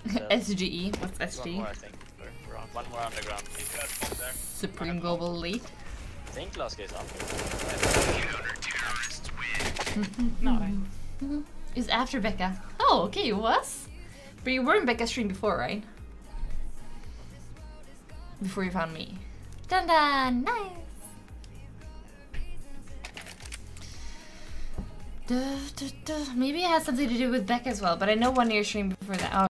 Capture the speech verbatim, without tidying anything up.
So S G E. What's S G E? one more, I think. Or one more underground. Supreme Global Elite. I think last case up. No. Is after Becca. Oh, okay, it was. But you were in Becca's stream before, right? Before you found me. Dun dun! Nice! Duh, duh, duh. Maybe it has something to do with Becca as well, but I know one year stream before that. Oh,